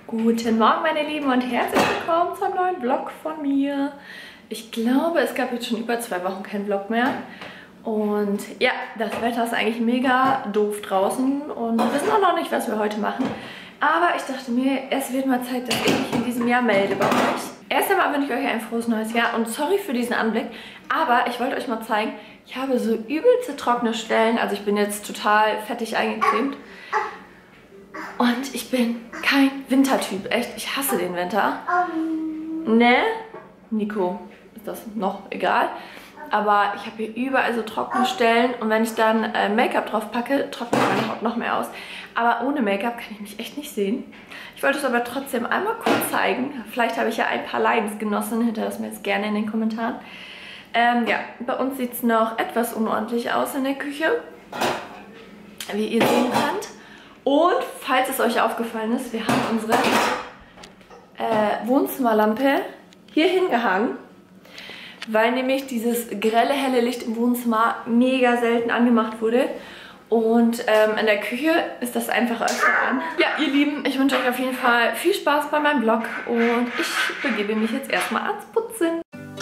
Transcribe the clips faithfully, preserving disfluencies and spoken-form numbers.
Guten Morgen meine Lieben und herzlich willkommen zum neuen Vlog von mir. Ich glaube, es gab jetzt schon über zwei Wochen keinen Vlog mehr. Und ja, das Wetter ist eigentlich mega doof draußen und wir wissen auch noch nicht, was wir heute machen. Aber ich dachte mir, es wird mal Zeit, dass ich mich in diesem Jahr melde bei euch. Erst einmal wünsche ich euch ein frohes neues Jahr und sorry für diesen Anblick, aber ich wollte euch mal zeigen, ich habe so übelste trockene Stellen, also ich bin jetzt total fettig eingecremt. Und ich bin kein Wintertyp, echt, ich hasse den Winter. Ne? Nico, ist das noch egal. Aber ich habe hier überall so trockene Stellen und wenn ich dann äh, Make-up drauf packe, trocknet meine Haut noch mehr aus. Aber ohne Make-up kann ich mich echt nicht sehen. Ich wollte es aber trotzdem einmal kurz zeigen. Vielleicht habe ich ja ein paar Leidensgenossen, hinterlasst mir jetzt gerne in den Kommentaren. Ähm, ja, bei uns sieht es noch etwas unordentlich aus in der Küche, wie ihr sehen könnt. Und falls es euch aufgefallen ist, wir haben unsere äh, Wohnzimmerlampe hier hingehangen, weil nämlich dieses grelle, helle Licht im Wohnzimmer mega selten angemacht wurde. Und ähm, in der Küche ist das einfach öfter an. Ja, ihr Lieben, ich wünsche euch auf jeden Fall viel Spaß bei meinem Vlog und ich begebe mich jetzt erstmal ans Putzen.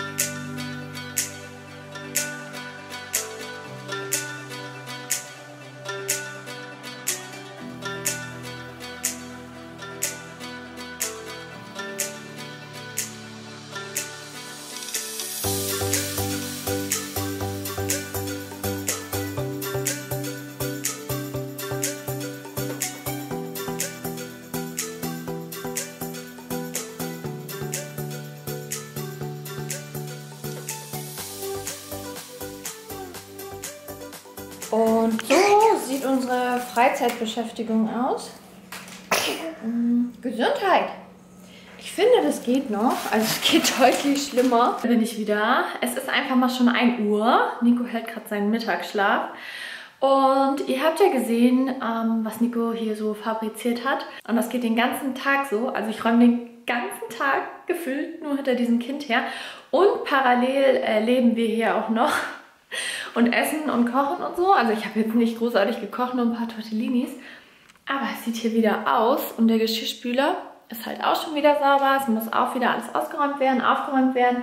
Und so sieht unsere Freizeitbeschäftigung aus. Gesundheit. Ich finde, das geht noch. Also es geht deutlich schlimmer. Da bin ich wieder. Es ist einfach mal schon ein Uhr. Nico hält gerade seinen Mittagsschlaf. Und ihr habt ja gesehen, ähm, was Nico hier so fabriziert hat. Und das geht den ganzen Tag so. Also ich räume den ganzen Tag gefühlt nur hinter diesem Kind her. Und parallel äh, leben wir hier auch noch. Und essen und kochen und so. Also ich habe jetzt nicht großartig gekocht, nur ein paar Tortellinis. Aber es sieht hier wieder aus. Und der Geschirrspüler ist halt auch schon wieder sauber. Es muss auch wieder alles ausgeräumt werden, aufgeräumt werden.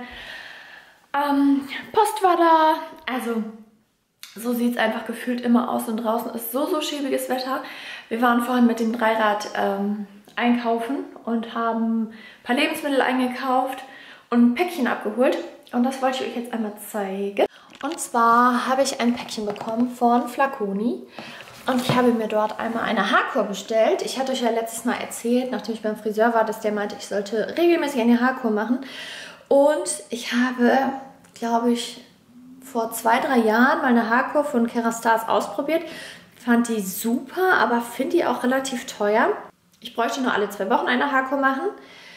Ähm, Post war da. Also so sieht es einfach gefühlt immer aus. Und draußen ist so, so schäbiges Wetter. Wir waren vorhin mit dem Dreirad ähm, einkaufen und haben ein paar Lebensmittel eingekauft und ein Päckchen abgeholt. Und das wollte ich euch jetzt einmal zeigen. Und zwar habe ich ein Päckchen bekommen von Flaconi. Und ich habe mir dort einmal eine Haarkur bestellt. Ich hatte euch ja letztes Mal erzählt, nachdem ich beim Friseur war, dass der meinte, ich sollte regelmäßig eine Haarkur machen. Und ich habe, glaube ich, vor zwei, drei Jahren mal eine Haarkur von Kerastase ausprobiert. Fand die super, aber finde die auch relativ teuer. Ich bräuchte nur alle zwei Wochen eine Haarkur machen.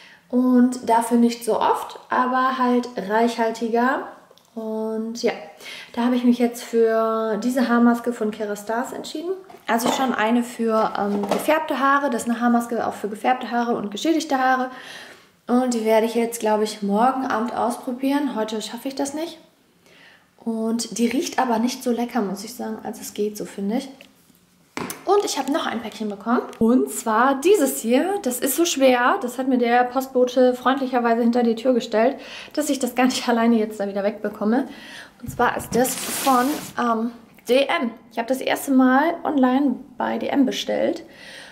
Und dafür nicht so oft, aber halt reichhaltiger. Und ja, da habe ich mich jetzt für diese Haarmaske von Kerastase entschieden. Also schon eine für ähm, gefärbte Haare. Das ist eine Haarmaske auch für gefärbte Haare und geschädigte Haare. Und die werde ich jetzt, glaube ich, morgen Abend ausprobieren. Heute schaffe ich das nicht. Und die riecht aber nicht so lecker, muss ich sagen, als es geht, so finde ich. Und ich habe noch ein Päckchen bekommen. Und zwar dieses hier. Das ist so schwer. Das hat mir der Postbote freundlicherweise hinter die Tür gestellt, dass ich das gar nicht alleine jetzt da wieder wegbekomme. Und zwar ist das von ähm, D M. Ich habe das erste Mal online bei D M bestellt.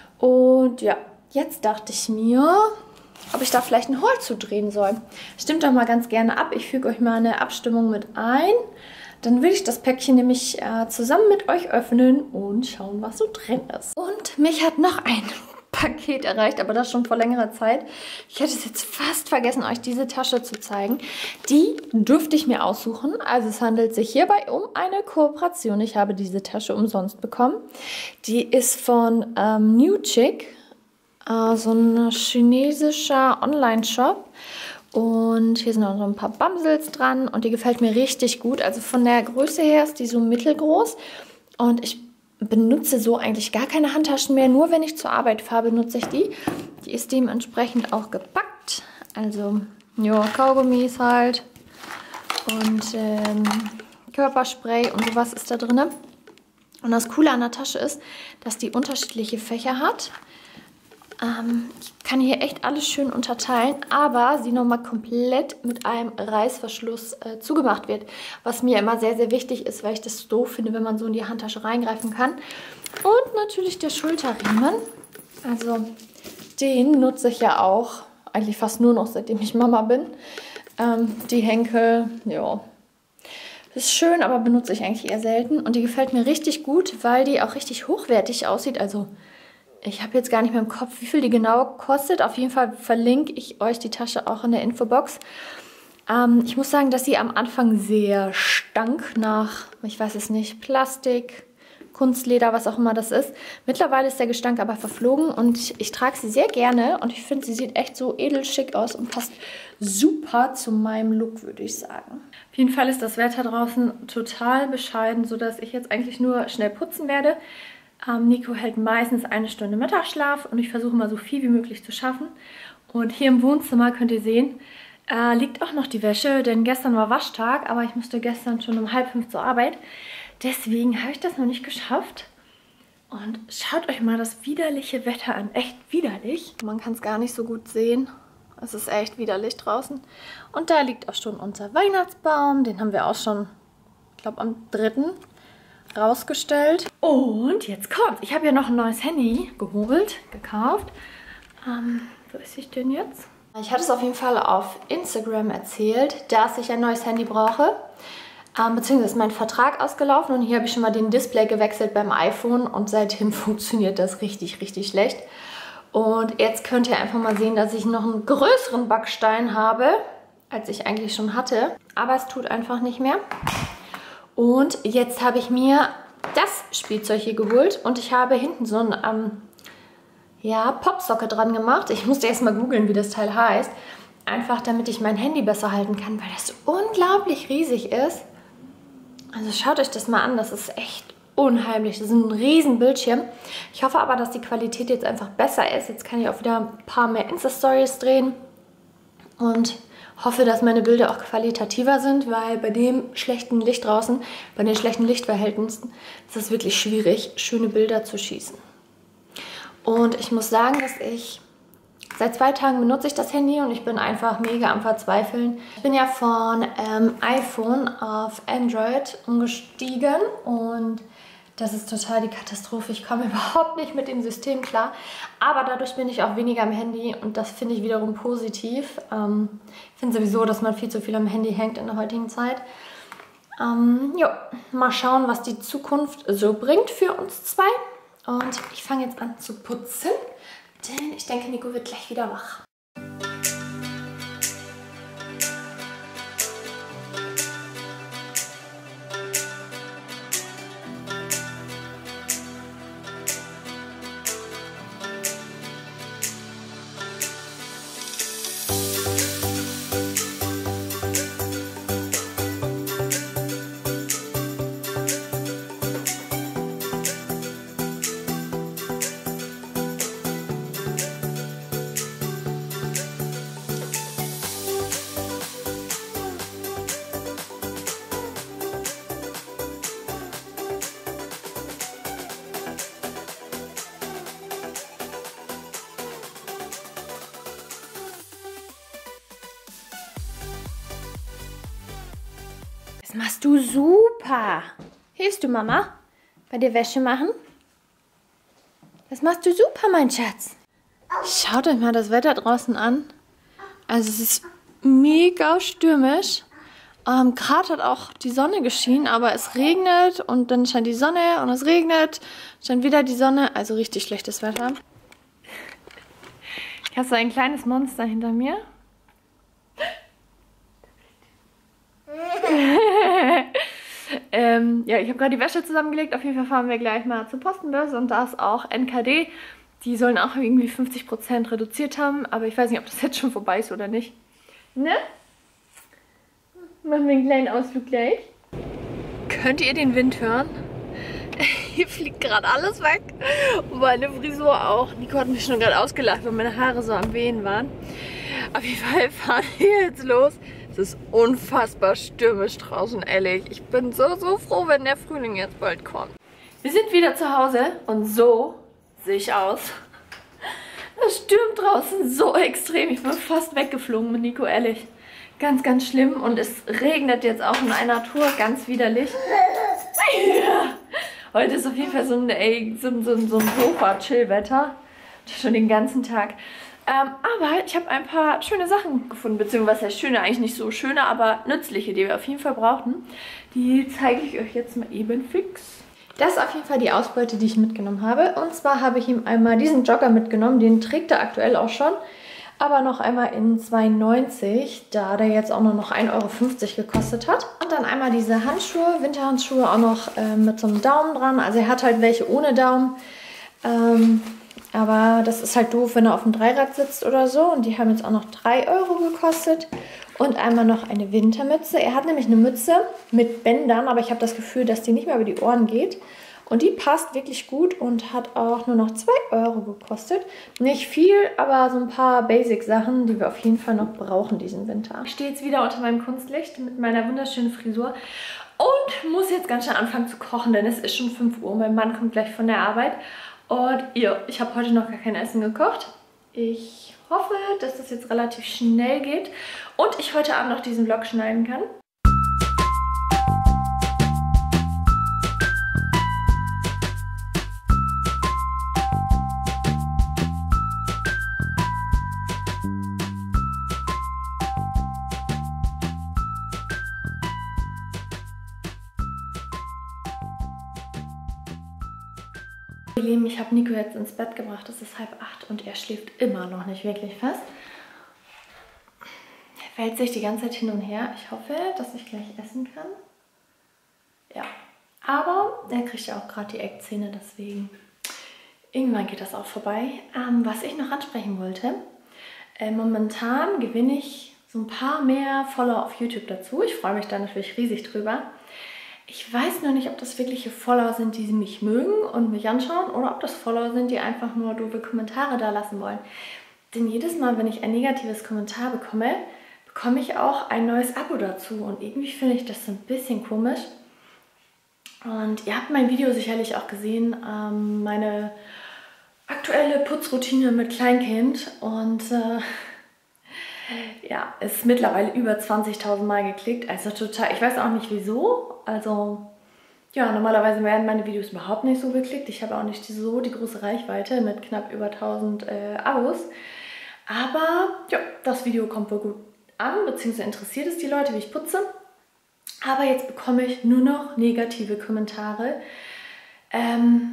Und ja, jetzt dachte ich mir, ob ich da vielleicht ein Haul zu drehen soll. Stimmt doch mal ganz gerne ab. Ich füge euch mal eine Abstimmung mit ein. Dann will ich das Päckchen nämlich äh, zusammen mit euch öffnen und schauen, was so drin ist. Und mich hat noch ein Paket erreicht, aber das schon vor längerer Zeit. Ich hätte es jetzt fast vergessen, euch diese Tasche zu zeigen. Die dürfte ich mir aussuchen. Also es handelt sich hierbei um eine Kooperation. Ich habe diese Tasche umsonst bekommen. Die ist von ähm, New Chick, äh, so ein chinesischer Online-Shop. Und hier sind auch so ein paar Bamsels dran und die gefällt mir richtig gut. Also von der Größe her ist die so mittelgroß und ich benutze so eigentlich gar keine Handtaschen mehr. Nur wenn ich zur Arbeit fahre, benutze ich die. Die ist dementsprechend auch gepackt. Also ja, Kaugummis halt und ähm, Körperspray und sowas ist da drin. Und das Coole an der Tasche ist, dass die unterschiedliche Fächer hat. Ähm, ich kann hier echt alles schön unterteilen, aber sie nochmal komplett mit einem Reißverschluss äh, zugemacht wird. Was mir immer sehr, sehr wichtig ist, weil ich das doof finde, wenn man so in die Handtasche reingreifen kann. Und natürlich der Schulterriemen. Also den nutze ich ja auch eigentlich fast nur noch, seitdem ich Mama bin. Ähm, die Henkel, ja, ist schön, aber benutze ich eigentlich eher selten. Und die gefällt mir richtig gut, weil die auch richtig hochwertig aussieht. Also ich habe jetzt gar nicht mehr im Kopf, wie viel die genau kostet. Auf jeden Fall verlinke ich euch die Tasche auch in der Infobox. Ähm, ich muss sagen, dass sie am Anfang sehr stank nach, ich weiß es nicht, Plastik, Kunstleder, was auch immer das ist. Mittlerweile ist der Gestank aber verflogen und ich, ich trage sie sehr gerne. Und ich finde, sie sieht echt so edelschick aus und passt super zu meinem Look, würde ich sagen. Auf jeden Fall ist das Wetter draußen total bescheiden, sodass ich jetzt eigentlich nur schnell putzen werde. Ähm, Nico hält meistens eine Stunde Mittagsschlaf und ich versuche mal so viel wie möglich zu schaffen. Und hier im Wohnzimmer könnt ihr sehen, äh, liegt auch noch die Wäsche, denn gestern war Waschtag, aber ich musste gestern schon um halb fünf zur Arbeit. Deswegen habe ich das noch nicht geschafft. Und schaut euch mal das widerliche Wetter an. Echt widerlich. Man kann es gar nicht so gut sehen. Es ist echt widerlich draußen. Und da liegt auch schon unser Weihnachtsbaum. Den haben wir auch schon, ich glaube, am dritten rausgestellt. Und jetzt kommt. Ich habe ja noch ein neues Handy geholt, gekauft. Ähm, wo ist ich denn jetzt? Ich hatte es auf jeden Fall auf Instagram erzählt, dass ich ein neues Handy brauche. Ähm, beziehungsweise ist mein Vertrag ausgelaufen und hier habe ich schon mal den Display gewechselt beim iPhone und seitdem funktioniert das richtig, richtig schlecht. Und jetzt könnt ihr einfach mal sehen, dass ich noch einen größeren Backstein habe, als ich eigentlich schon hatte. Aber es tut einfach nicht mehr. Und jetzt habe ich mir das Spielzeug hier geholt und ich habe hinten so ein ähm, ja, Popsocke dran gemacht. Ich musste erst mal googeln, wie das Teil heißt. Einfach damit ich mein Handy besser halten kann, weil das unglaublich riesig ist. Also schaut euch das mal an, das ist echt unheimlich. Das ist ein riesen Bildschirm. Ich hoffe aber, dass die Qualität jetzt einfach besser ist. Jetzt kann ich auch wieder ein paar mehr Insta-Stories drehen und hoffe, dass meine Bilder auch qualitativer sind, weil bei dem schlechten Licht draußen, bei den schlechten Lichtverhältnissen, ist es wirklich schwierig, schöne Bilder zu schießen. Und ich muss sagen, dass ich seit zwei Tagen benutze ich das Handy und ich bin einfach mega am Verzweifeln. Ich bin ja von ähm, iPhone auf Android umgestiegen und das ist total die Katastrophe. Ich komme überhaupt nicht mit dem System klar. Aber dadurch bin ich auch weniger am Handy und das finde ich wiederum positiv. Ähm, ich finde sowieso, dass man viel zu viel am Handy hängt in der heutigen Zeit. Ähm, jo, mal schauen, was die Zukunft so bringt für uns zwei. Und ich fange jetzt an zu putzen. Denn ich denke, Nico wird gleich wieder wach. Das machst du super. Hilfst du Mama bei der Wäsche machen? Das machst du super, mein Schatz. Schaut euch mal das Wetter draußen an. Also es ist mega stürmisch. Ähm, Gerade hat auch die Sonne geschienen, aber es regnet und dann scheint die Sonne und es regnet, scheint wieder die Sonne. Also richtig schlechtes Wetter. Ich habe so ein kleines Monster hinter mir. ähm, ja, ich habe gerade die Wäsche zusammengelegt. Auf jeden Fall fahren wir gleich mal zur Postenbörse und da ist auch N K D. Die sollen auch irgendwie fünfzig Prozent reduziert haben, aber ich weiß nicht, ob das jetzt schon vorbei ist oder nicht. Ne? Machen wir einen kleinen Ausflug gleich. Könnt ihr den Wind hören? Hier fliegt gerade alles weg. Und meine Frisur auch. Nico hat mich schon gerade ausgelacht, weil meine Haare so am Wehen waren. Auf jeden Fall fahren wir jetzt los. Es ist unfassbar stürmisch draußen, ehrlich. Ich bin so, so froh, wenn der Frühling jetzt bald kommt. Wir sind wieder zu Hause und so sehe ich aus. Es stürmt draußen so extrem. Ich bin fast weggeflogen mit Nico, ehrlich. Ganz, ganz schlimm. Und es regnet jetzt auch in einer Tour. Ganz widerlich. Ja. Heute ist auf jeden Fall so ein, ey, so, so, so ein Sofa-Chill-Wetter. Schon den ganzen Tag. Ähm, aber ich habe ein paar schöne Sachen gefunden. Beziehungsweise schöne, eigentlich nicht so schöne, aber nützliche, die wir auf jeden Fall brauchten. Die zeige ich euch jetzt mal eben fix. Das ist auf jeden Fall die Ausbeute, die ich mitgenommen habe. Und zwar habe ich ihm einmal diesen Jogger mitgenommen. Den trägt er aktuell auch schon. Aber noch einmal in zwei neunzig, da der jetzt auch nur noch ein Euro fünfzig gekostet hat. Und dann einmal diese Handschuhe, Winterhandschuhe, auch noch äh, mit so einem Daumen dran. Also er hat halt welche ohne Daumen. Ähm, aber das ist halt doof, wenn er auf dem Dreirad sitzt oder so. Und die haben jetzt auch noch drei Euro gekostet. Und einmal noch eine Wintermütze. Er hat nämlich eine Mütze mit Bändern, aber ich habe das Gefühl, dass die nicht mehr über die Ohren geht. Und die passt wirklich gut und hat auch nur noch zwei Euro gekostet. Nicht viel, aber so ein paar Basic-Sachen, die wir auf jeden Fall noch brauchen diesen Winter. Ich stehe jetzt wieder unter meinem Kunstlicht mit meiner wunderschönen Frisur und muss jetzt ganz schnell anfangen zu kochen, denn es ist schon fünf Uhr. Mein Mann kommt gleich von der Arbeit. Und ja, ich habe heute noch gar kein Essen gekocht. Ich hoffe, dass das jetzt relativ schnell geht und ich heute Abend noch diesen Vlog schneiden kann. Ihr Lieben, ich habe Nico jetzt ins Bett gebracht, es ist halb acht und er schläft immer noch nicht wirklich fest. Er wälzt sich die ganze Zeit hin und her. Ich hoffe, dass ich gleich essen kann. Ja, aber er kriegt ja auch gerade die Eckzähne, deswegen irgendwann geht das auch vorbei. Ähm, was ich noch ansprechen wollte, äh, momentan gewinne ich so ein paar mehr Follower auf YouTube dazu. Ich freue mich da natürlich riesig drüber. Ich weiß nur nicht, ob das wirkliche Follower sind, die mich mögen und mich anschauen, oder ob das Follower sind, die einfach nur doofe Kommentare da lassen wollen. Denn jedes Mal, wenn ich ein negatives Kommentar bekomme, bekomme ich auch ein neues Abo dazu. Und irgendwie finde ich das so ein bisschen komisch. Und ihr habt mein Video sicherlich auch gesehen, ähm, meine aktuelle Putzroutine mit Kleinkind. Und äh, ja, ist mittlerweile über zwanzigtausend Mal geklickt. Also total, ich weiß auch nicht wieso. Also ja, normalerweise werden meine Videos überhaupt nicht so geklickt. Ich habe auch nicht so die große Reichweite mit knapp über tausend äh, Abos. Aber ja, das Video kommt wohl gut an, beziehungsweise interessiert es die Leute, wie ich putze. Aber jetzt bekomme ich nur noch negative Kommentare. Ähm,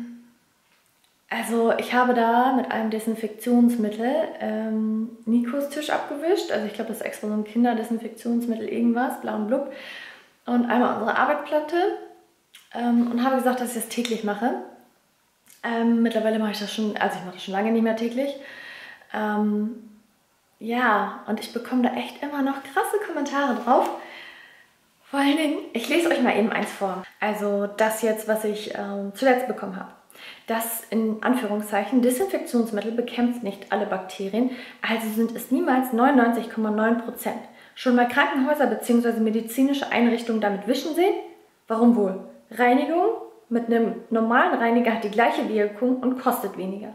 also ich habe da mit einem Desinfektionsmittel ähm, Nikos Tisch abgewischt. Also ich glaube, das ist extra so ein Kinderdesinfektionsmittel, irgendwas, bla und blub. Und einmal unsere Arbeitsplatte. Ähm, und habe gesagt, dass ich das täglich mache. Ähm, mittlerweile mache ich das schon, also ich mache das schon lange nicht mehr täglich. Ähm, ja, und ich bekomme da echt immer noch krasse Kommentare drauf. Vor allen Dingen, ich lese euch mal eben eins vor. Also das jetzt, was ich ähm, zuletzt bekommen habe. Das in Anführungszeichen Desinfektionsmittel bekämpft nicht alle Bakterien, also sind es niemals neunundneunzig Komma neun Prozent. Schon mal Krankenhäuser bzw. medizinische Einrichtungen damit wischen sehen? Warum wohl? Reinigung mit einem normalen Reiniger hat die gleiche Wirkung und kostet weniger.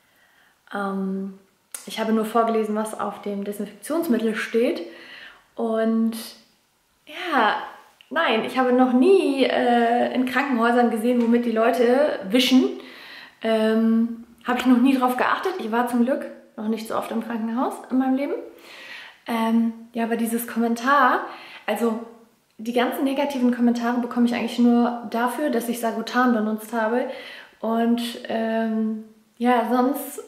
Ähm, ich habe nur vorgelesen, was auf dem Desinfektionsmittel steht. Und ja, nein, ich habe noch nie äh, in Krankenhäusern gesehen, womit die Leute wischen. Ähm, habe ich noch nie drauf geachtet. Ich war zum Glück noch nicht so oft im Krankenhaus in meinem Leben. Ähm, ja, aber dieses Kommentar, also die ganzen negativen Kommentare bekomme ich eigentlich nur dafür, dass ich Sagrotan benutzt habe. Und ähm, ja, sonst,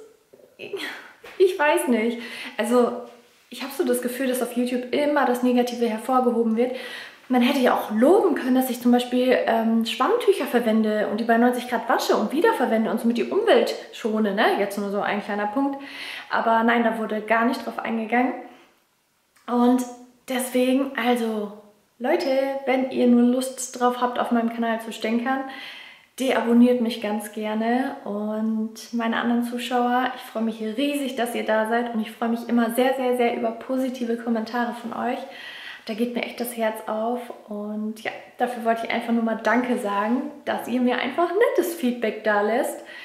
ich weiß nicht. Also ich habe so das Gefühl, dass auf YouTube immer das Negative hervorgehoben wird. Man hätte ja auch loben können, dass ich zum Beispiel ähm, Schwammtücher verwende und die bei neunzig Grad wasche und wiederverwende und somit die Umwelt schone. Ne? Jetzt nur so ein kleiner Punkt. Aber nein, da wurde gar nicht drauf eingegangen. Und deswegen, also Leute, wenn ihr nur Lust drauf habt, auf meinem Kanal zu stänkern, deabonniert mich ganz gerne. Und meine anderen Zuschauer, ich freue mich riesig, dass ihr da seid. Und ich freue mich immer sehr, sehr, sehr über positive Kommentare von euch. Da geht mir echt das Herz auf. Und ja, dafür wollte ich einfach nur mal Danke sagen, dass ihr mir einfach nettes Feedback da lässt.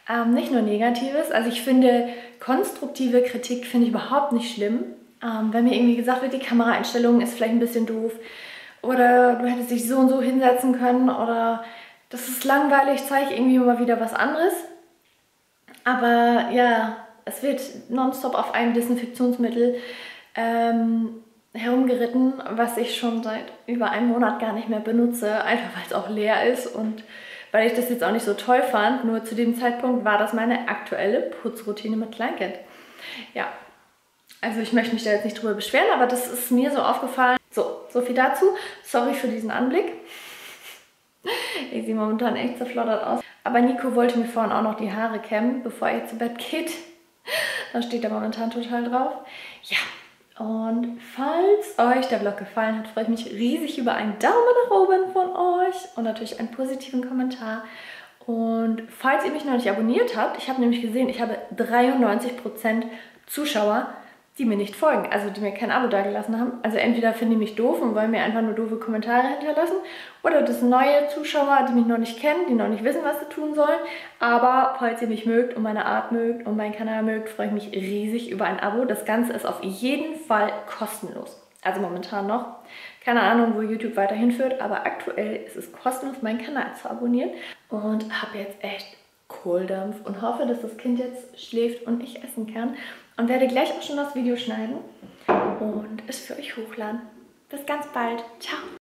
Ähm, nicht nur Negatives. Also ich finde, konstruktive Kritik finde ich überhaupt nicht schlimm. Ähm, wenn mir irgendwie gesagt wird, die Kameraeinstellung ist vielleicht ein bisschen doof oder du hättest dich so und so hinsetzen können oder das ist langweilig, zeige irgendwie mal wieder was anderes. Aber ja, es wird nonstop auf einem Desinfektionsmittel ähm, herumgeritten, was ich schon seit über einem Monat gar nicht mehr benutze, einfach weil es auch leer ist und weil ich das jetzt auch nicht so toll fand. Nur zu dem Zeitpunkt war das meine aktuelle Putzroutine mit Kleinkind. Ja, also ich möchte mich da jetzt nicht drüber beschweren, aber das ist mir so aufgefallen. So, so viel dazu. Sorry für diesen Anblick. Ich sehe momentan echt zerfloddert aus. Aber Nico wollte mir vorhin auch noch die Haare kämmen, bevor er zu Bett geht. Da steht er momentan total drauf. Ja, und falls euch der Vlog gefallen hat, freue ich mich riesig über einen Daumen nach oben von euch und natürlich einen positiven Kommentar. Und falls ihr mich noch nicht abonniert habt, ich habe nämlich gesehen, ich habe dreiundneunzig Prozent Zuschauer, die mir nicht folgen, also die mir kein Abo dagelassen haben. Also entweder finden die mich doof und wollen mir einfach nur doofe Kommentare hinterlassen oder das sind neue Zuschauer, die mich noch nicht kennen, die noch nicht wissen, was sie tun sollen. Aber falls ihr mich mögt und meine Art mögt und meinen Kanal mögt, freue ich mich riesig über ein Abo. Das Ganze ist auf jeden Fall kostenlos. Also momentan noch. Keine Ahnung, wo YouTube weiterhin führt, aber aktuell ist es kostenlos, meinen Kanal zu abonnieren. Und habe jetzt echt Kohldampf und hoffe, dass das Kind jetzt schläft und ich essen kann. Und werde gleich auch schon das Video schneiden und es für euch hochladen. Bis ganz bald. Ciao.